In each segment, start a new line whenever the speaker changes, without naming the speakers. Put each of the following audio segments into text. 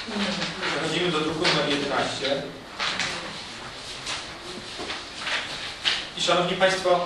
Przechodzimy do druku numer 11. I szanowni Państwo,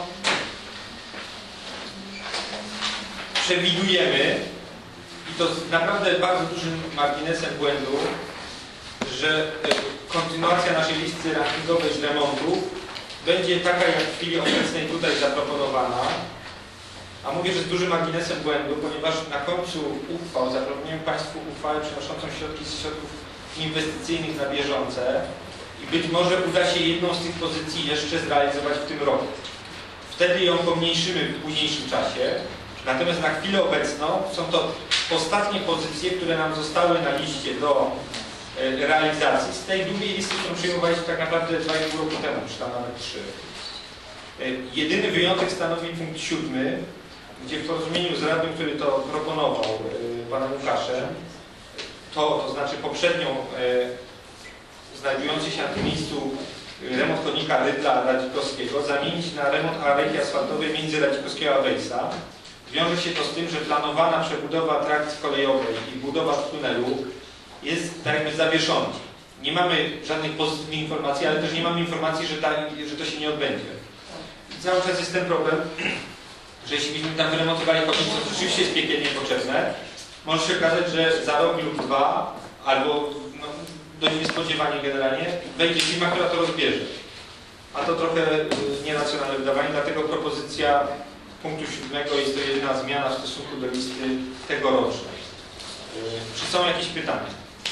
przewidujemy, i to z naprawdę bardzo dużym marginesem błędu, że kontynuacja naszej listy rankingowej z remontów będzie taka, jak w chwili obecnej tutaj zaproponowana. A mówię, że z dużym marginesem błędu, ponieważ na końcu uchwał zaproponujemy Państwu uchwałę przynoszącą środki z środków inwestycyjnych na bieżące i być może uda się jedną z tych pozycji jeszcze zrealizować w tym roku. Wtedy ją pomniejszymy w późniejszym czasie. Natomiast na chwilę obecną są to ostatnie pozycje, które nam zostały na liście do realizacji z tej długiej listy, którą przyjmowaliśmy tak naprawdę 2,5 roku temu, czy tam nawet 3. Jedyny wyjątek stanowi punkt 7, gdzie w porozumieniu z radnym, który to proponował, panem Łukaszem, to znaczy poprzednią znajdujący się na tym miejscu remont chodnika Rydla Radzikowskiego zamienić na remont alejki asfaltowej między Radzikowskiego a Wejsa. Wiąże się to z tym, że planowana przebudowa trakcji kolejowej i budowa tunelu jest tak jakby zawieszona. Nie mamy żadnych pozytywnych informacji, ale też nie mamy informacji, że to się nie odbędzie. I cały czas jest ten problem, że jeśli byśmy tam wyremontowali chodnik, co rzeczywiście jest piekielnie potrzebne, może się okazać, że za rok lub dwa, albo no, dość niespodziewanie generalnie, wejdzie firma, która to rozbierze. A to trochę nieracjonalne wydawanie, dlatego propozycja punktu 7 jest to jedyna zmiana w stosunku do listy tegorocznej. Czy są jakieś pytania?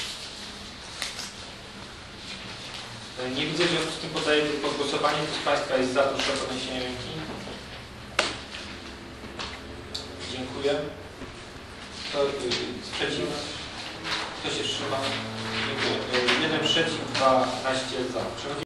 Nie widzę, w związku z tym poddaję pod głosowanie. Kto z Państwa jest za, proszę o podniesienie ręki. Dziękuję. Kto sprzeciw? Kto się wstrzymał? Dziękuję. 1 przeciw, 12 za.